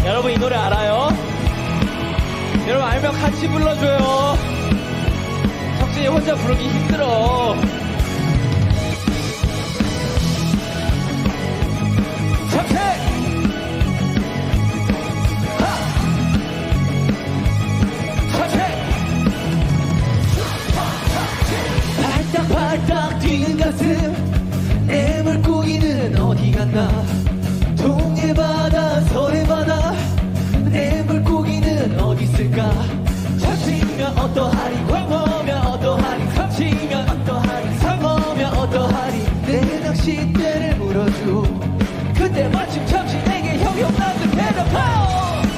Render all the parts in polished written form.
여러분 이 노래 알아요? 여러분 알면 같이 불러줘요. 석진이 혼자 부르기 힘들어. 석진! 발딱발딱 뛰는 가슴 내 물고기는 어디 갔나 동해바다 서해바다 내 물고기는 어디 있을까 잡히면 어떠하리 광어면 어떠하리 삼치면 어떠하리 상어면 어떠하리 내 낚싯대를 물어줘 그때 마침 잠시 내게 형형나를 데려가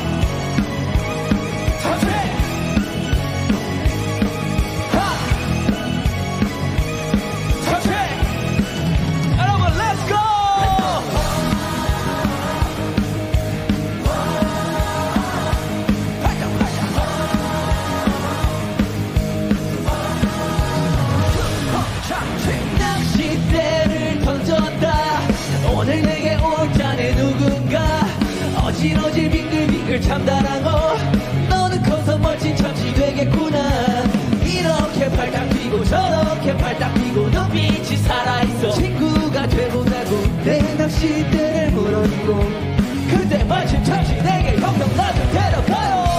오늘 내게 올 자네 누군가 어질어질 빙글빙글 참다랑어 너는 커서 멋진 참치 되겠구나 이렇게 팔딱 뛰고 저렇게 팔딱 뛰고 눈빛이 살아있어 친구가 되보자고 내 낚싯대를 물어주고 그때 마침 참치 내게 형형 나좀 데려가요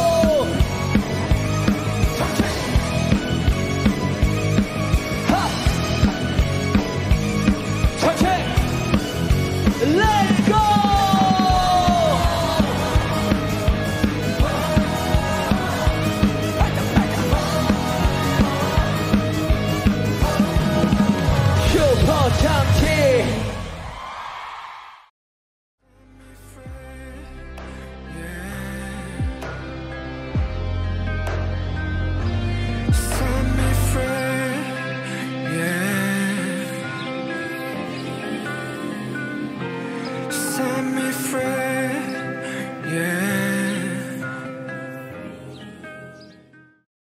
Let's